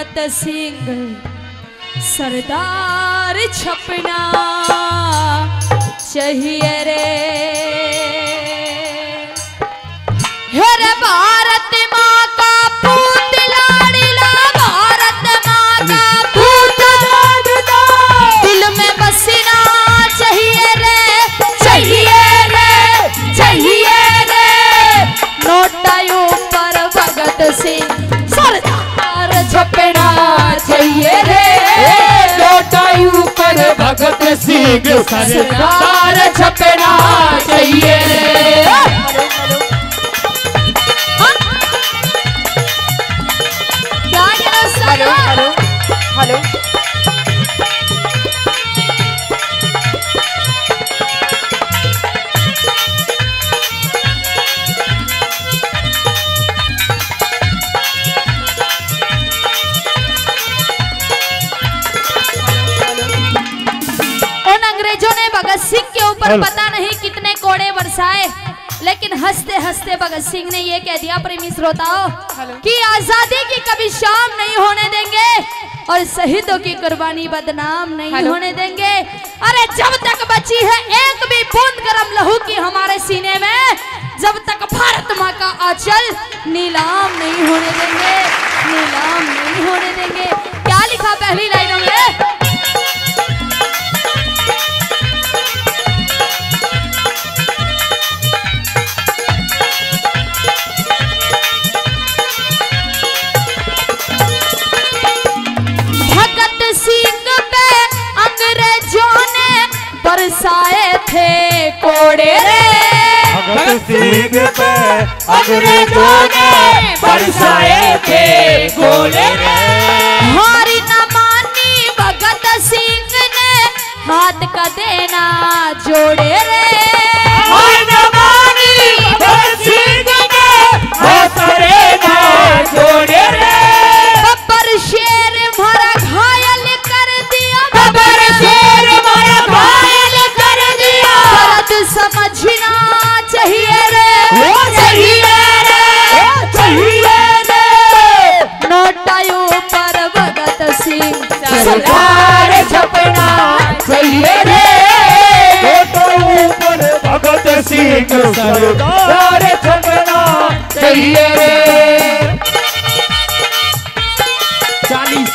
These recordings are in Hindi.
भगत सिंह सरदार छपना चाहिए रे। हेरे भारत माँ का पूत लाडला, भारत माँ का पूत लाडला, दिल में बसना चाहिए रे, चाहिए रे, चाहिए रे। नोटा ऊपर भगत सिंह सरदार छपना चाहिए रे, नोटा ऊपर भगत सिंह सरदार छपना चाहिए रे। Hello hello hello. उन अंग्रेजों ने भगत सिंह के ऊपर पता नहीं कितने कोड़े बरसाए, लेकिन हंसते हंसते भगत सिंह ने ये कह दिया प्रेमी श्रोताओं कि आजादी की कभी शाम नहीं होने देंगे और शहीदों की कुर्बानी बदनाम नहीं होने देंगे। अरे जब तक बची है एक भी बूंद गरम लहू की हमारे सीने में, जब तक भारत माँ का आंचल नीलाम नहीं होने देंगे, नीलाम नहीं होने देंगे। क्या लिखा पहली लाइनों में? बरसाए थे कोड़े रे, भगत सिंह पे अंग्रेजों ने बरसाए थे कोड़े रे। हारी न मानी भगत सिंह ने हाथ का देना जोड़े रे, हारी न मानी भगत सिंह ने हाथ का देना जोड़े रे। बब्बर शेर मारा घायल कर दिया, बब्बर शेर मारा घायल कर दिया। दर्द समझना चाहिए रे, चाहिए रे, चाहिए रे। नोटा ऊपर भगत सिंह सरदार छपना चाहिए रे, नोटा ऊपर भगत सिंह सरदार छपना चाहिए रे। 40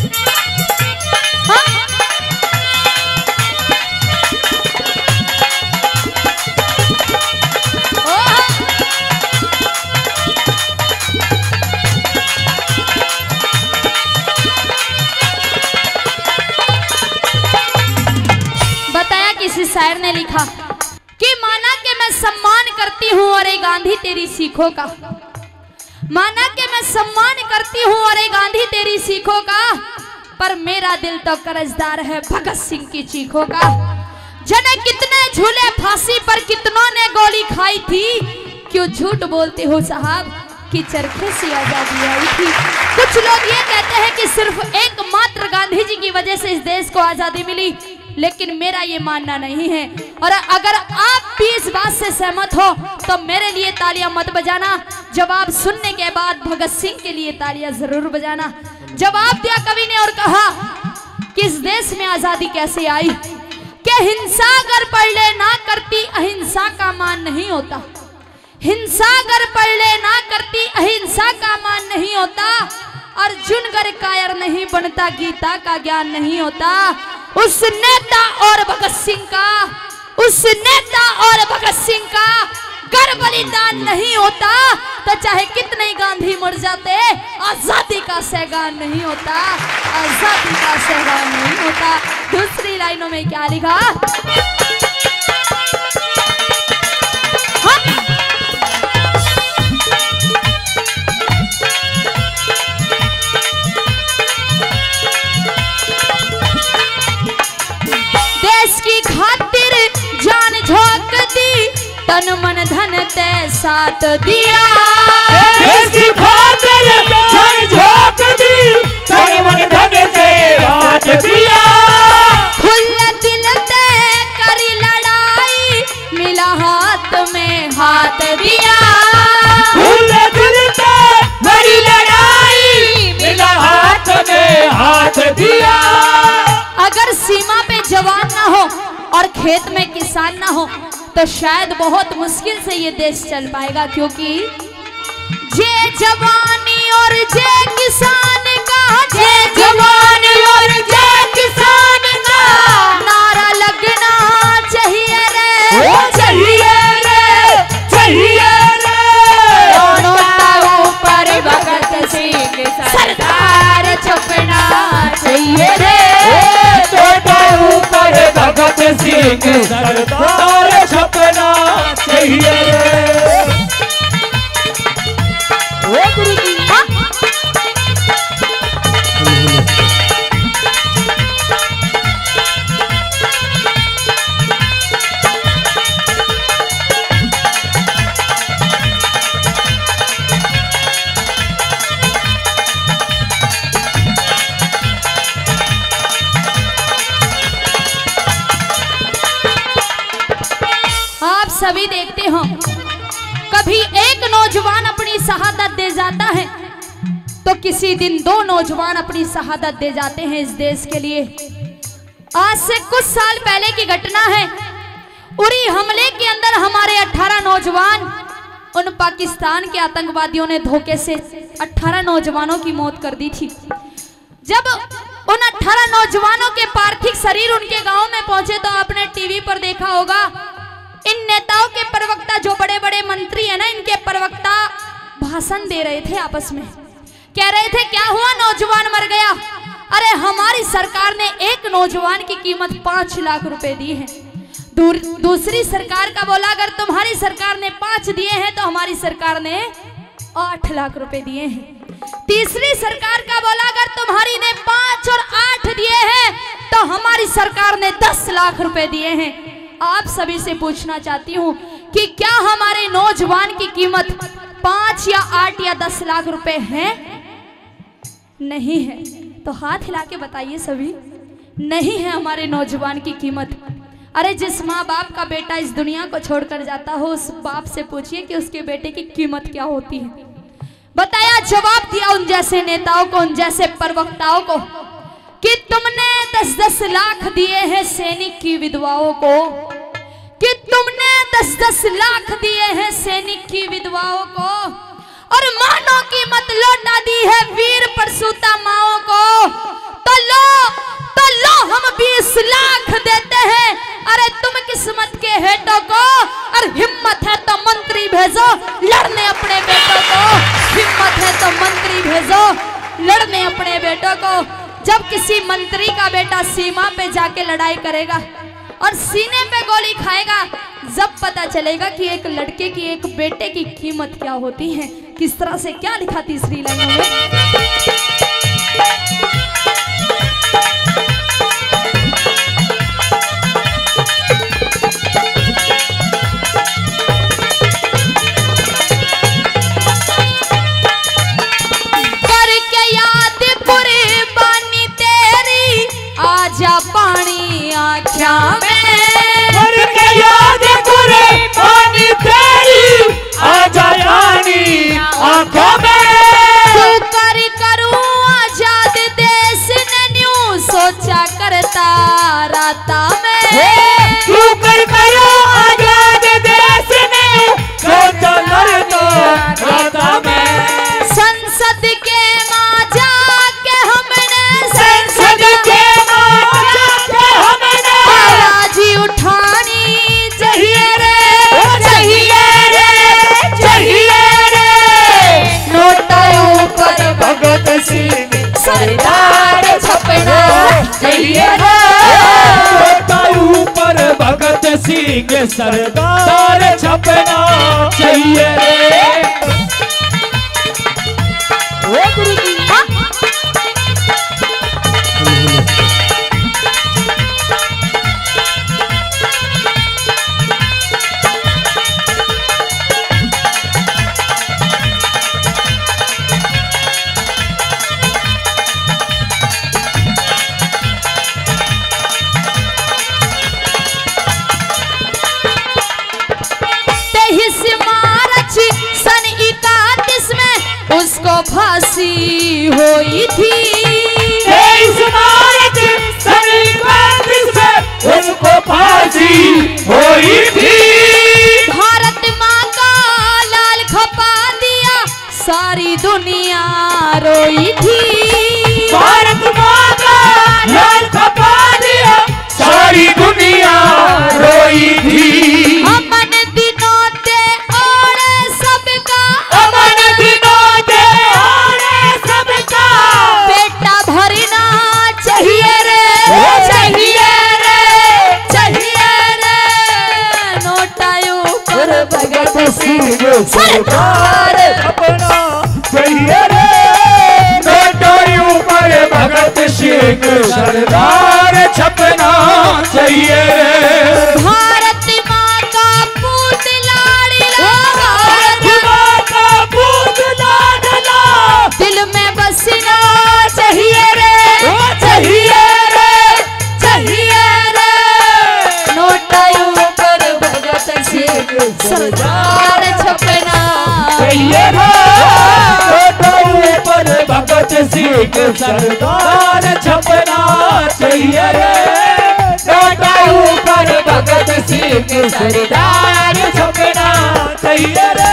किसी शायर ने लिखा कि माना कि मैं सम्मान करती हूँ अरे गांधी तेरी सीखों का, माना कि मैं सम्मान करती हूँ अरे गांधी तेरी सीखों का, पर मेरा दिल तो कर्जदार है भगत सिंह की चीखों का। जने कितने झूले फांसी पर कितनों ने गोली खाई थी, क्यों झूठ बोलते हो साहब कि चरखे से आजादी आई थी। कुछ लोग ये कहते हैं कि सिर्फ एकमात्र गांधी जी की वजह से इस देश को आजादी मिली, लेकिन मेरा ये मानना नहीं है। और अगर आप भी इस बात से सहमत हो तो मेरे लिए तालियां मत बजाना, जवाब सुनने के बाद भगत सिंह के लिए तालियां जरूर बजाना। जवाब दिया कवि ने और कहा कि इस देश में आजादी कैसे आई, कि हिंसा अगर पढ़ ले ना करती अहिंसा का मान नहीं होता, हिंसा अगर पढ़ ले ना करती अहिंसा का मान नहीं होता, अर्जुन गर कायर नहीं बनता गीता का ज्ञान नहीं होता। उस नेता और भगत सिंह का, उस नेता और भगत सिंह का गर बलिदान नहीं होता तो चाहे कितने ही गांधी मर जाते आजादी का सहगान नहीं होता, आजादी का सहगान नहीं होता। दूसरी लाइनों में क्या लिखा? देश की खातिर जान झोंक दी, तन मन धन ते साथ दिया। देश की खातिर जान झोंक दी, तन मन धन ते साथ दिया। खुले दिल ते करी लड़ाई, मिला हाथ में हाथ दिया। खुले दिल ते करी लड़ाई, मिला हाथ साथ दिया। अगर सीमा पे जवान ना हो और खेत में किसान ना हो तो शायद बहुत मुश्किल से ये देश चल पाएगा, क्योंकि जे जवानी और जे किसान का, जे जवानी और जे किसान का नारा लगना चाहिए रे, चाहिए रे, चाहिए रे। दोनों ऊपर भगत सिंह सरदार छपना चाहिए रे, दोनों ऊपर भगत सिंह सरदार छपना चाहिए रे। आप सभी देखते हो कभी एक नौजवान अपनी शहादत दे जाता है तो किसी दिन दो नौजवान अपनी शहादत दे जाते हैं इस देश के लिए। आज से कुछ साल पहले की घटना है, उरी हमले के अंदर हमारे 18 नौजवान, उन पाकिस्तान के आतंकवादियों ने धोखे से 18 नौजवानों की मौत कर दी थी। जब उन 18 नौजवानों के पार्थिव शरीर उनके गांव में पहुंचे तो आपने टीवी पर देखा होगा, इन नेताओं के प्रवक्ता, जो बड़े बड़े मंत्री हैं ना, इनके प्रवक्ता भाषण दे रहे थे, आपस में कह रहे थे क्या हुआ, नौजवान मर गया। अरे हमारी सरकार ने एक नौजवान की कीमत 5 लाख रुपए दी है। दूसरी सरकार का बोला अगर तुम्हारी सरकार ने 5 दिए हैं तो हमारी सरकार ने 8 लाख रुपए दिए हैं। तीसरी सरकार का बोला अगर तुम्हारी ने 5 और 8 दिए हैं तो हमारी सरकार ने 10 लाख रुपए दिए हैं। आप सभी से पूछना चाहती हूँ कि क्या हमारे नौजवान की कीमत 5 या 8 या 10 लाख रुपए है? नहीं है। तो हाथ हिला के बताइए सभी, नहीं है हमारे नौजवान की कीमत। अरे जिस माँ बाप का बेटा इस दुनिया को छोड़कर जाता हो, उस बाप से पूछिए कि उसके बेटे की कीमत क्या होती है। बताया, जवाब दिया उन जैसे नेताओं को, उन जैसे प्रवक्ताओं को कि तुमने 10-10 लाख दिए हैं सैनिक की विधवाओं को, कि तुमने 10-10 लाख दिए हैं सैनिक की विधवाओं को, और मानों की मत लौटा दी है वीर परसूता माओं को। तो लो हम 20 लाख देते हैं। अरे तुम किस्मत के हेटों को, और हिम्मत है तो मंत्री भेजो लड़ने अपने बेटों को, हिम्मत है तो मंत्री भेजो लड़ने अपने बेटों को। जब किसी मंत्री का बेटा सीमा पे जाके लड़ाई करेगा और सीने पे गोली खाएगा, जब पता चलेगा कि एक लड़के की, एक बेटे की कीमत क्या होती है। किस तरह से क्या लिखा तीसरी लाइन में, आजा पानी आँखों में, करके याद कुर्बानी तेरी, आजा पानी आँखों में। तू करूँ आजाद देश ने न्यू सोचा करता राता में, तू करूँ आजाद देश ने सोचा करता राता में। संसद के माँ जाके हमने, संसद के उठानी चाहिए रे, चाहिए रे, चाहिए रे। नोटा ऊपर भगत सिंह सरदार छपना चाहिए रे, नोटा ऊपर भगत सिंह सरदार छपना चाहिए रे। ओ गुरु जी, उसको फांसी हुई थी। सुमारत सनबंद से उनको फांसी हुई थी। भारत माँ का लाल खपा दिया सारी दुनिया रोई थी। भारत माँ का लाल खपा दिया सारी दुनिया रोई थी। अमन दिनों ते ओढ़े सबका, अमन दिनों ते ओढ़े सबका, बेटा भरना चाहिए रे, चाहिए रे, चाहिए रे। नोटायों पर भगत सिंह सरदार अपना चाहिए रे, नोटायों पर भगत सिंह सरदार छपना चाहिए रे। भारत माँ का पूत लाडला, भारत माँ का पूत लाडला, दिल में बसना चाहिए रे, चाहिए रे, चाहिए रे। नोटायों पर भगत सिंह सरदार छपना चाहिए रे, नोटायों पर भगत सिंह सरदार छपना चाहिए रे, नोटायों पर भगत सिंह सरदार छपना चाहिए रे।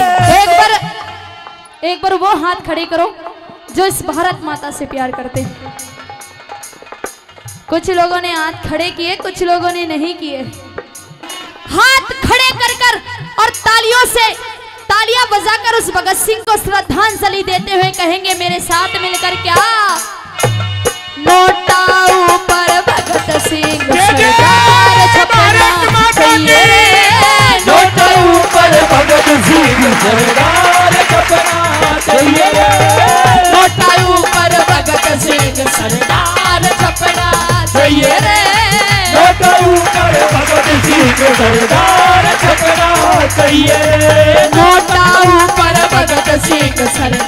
एक बार वो हाथ खड़े करो जो इस भारत माता से प्यार करते हैं। कुछ लोगों ने हाथ खड़े किए, कुछ लोगों ने नहीं किए। हाथ खड़े कर कर और तालियां बजाकर उस भगत सिंह को श्रद्धांजलि देते हुए कहेंगे मेरे साथ मिलकर क्या, नोटा ऊपर भगत सिंह सरदार छपना चाहिए रे, नोटा ऊपर भगत सिंह सरदार छपना चाहिए रे, नोटा ऊपर भगत सिंह सरदार छपना चाहिए रे, नोटा ऊपर भगत सिंह सरदार छपना चाहिए रे, नोटा ऊपर भगत सिंह सरदार